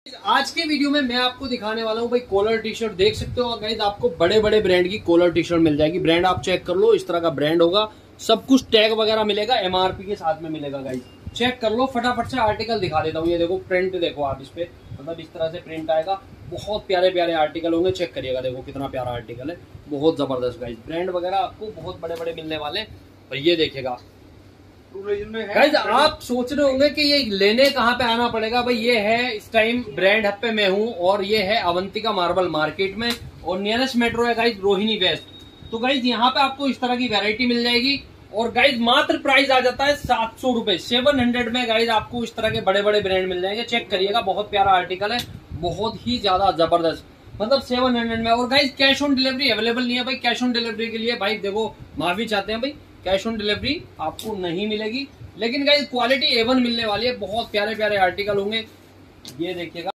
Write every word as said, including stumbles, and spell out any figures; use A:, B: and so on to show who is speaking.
A: आज के वीडियो में मैं आपको दिखाने वाला हूँ भाई कॉलर टी शर्ट देख सकते हो। और गाइस आपको बड़े बड़े ब्रांड की कॉलर टी शर्ट मिल जाएगी। ब्रांड आप चेक कर लो, इस तरह का ब्रांड होगा, सब कुछ टैग वगैरह मिलेगा, एमआरपी के साथ में मिलेगा। गाइस चेक कर लो, फटाफट से आर्टिकल दिखा देता हूँ। ये देखो प्रिंट देखो आप, इस पे मतलब इस तरह से प्रिंट आएगा। बहुत प्यारे प्यारे आर्टिकल होंगे, चेक करिएगा। देखो कितना प्यारा आर्टिकल है, बहुत जबरदस्त। गाइस ब्रांड वगैरह आपको बहुत बड़े बड़े मिलने वाले। और ये देखिएगा गाइस, आप सोच रहे होंगे कि ये लेने कहाँ पे आना पड़ेगा। भाई ये है इस टाइम ब्रांड हब पे मैं हूँ, और ये है अवंतिका मार्बल मार्केट में, और नियरेस्ट मेट्रो है गाइस रोहिणी वेस्ट। तो गाइस यहाँ पे आपको इस तरह की वैरायटी मिल जाएगी। और गाइस मात्र प्राइस आ जाता है सात सौ रुपए, सेवन हंड्रेड में गाइस आपको इस तरह के बड़े बड़े ब्रांड मिल जाएंगे। चेक करिएगा, बहुत प्यारा आर्टिकल है, बहुत ही ज्यादा जबरदस्त, मतलब सेवन हंड्रेड में। और guys cash on delivery available नहीं है भाई। कैश ऑन डिलीवरी के लिए भाई देखो माफी चाहते हैं भाई, कैश ऑन डिलीवरी आपको नहीं मिलेगी। लेकिन गाइस क्वालिटी ए वन मिलने वाली है, बहुत प्यारे प्यारे आर्टिकल होंगे। ये देखिएगा।